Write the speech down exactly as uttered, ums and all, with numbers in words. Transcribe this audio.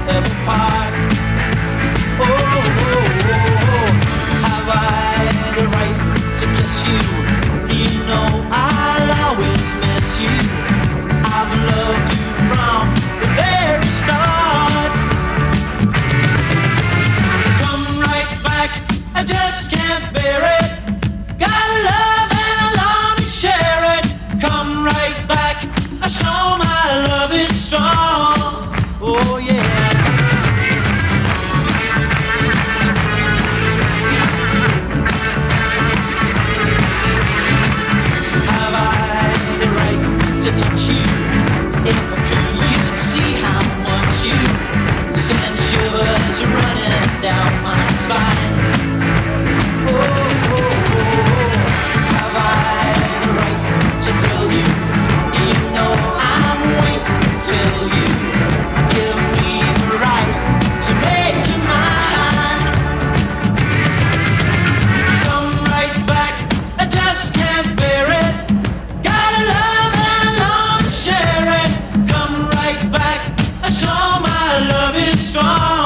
ever part. Oh, oh, oh, oh. Have I the right to kiss you? You know I'll always miss you. I've loved you from the very start. Come right back, I just can't bear it. Got a love and I long to share it. Come right back, I show my love is strong. Oh yeah. Have I the right to touch you? If I could, you'd see how much you send shivers running down my spine. Oh, oh, oh, oh. Have I the right to thrill you? You know I'm waiting till you give me the right to make you mine. Come right back, I just can't bear it. Got a love and I long to share it. Come right back, I show my love is strong.